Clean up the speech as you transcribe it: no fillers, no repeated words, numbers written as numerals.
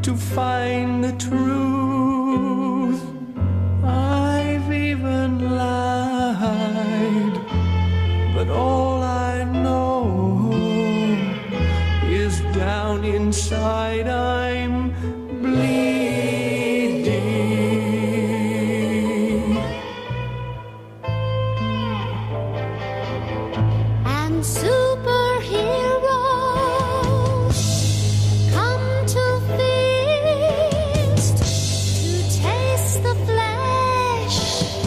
to find the truth. I've even lied, but all I know is down inside I'm bleeding. And super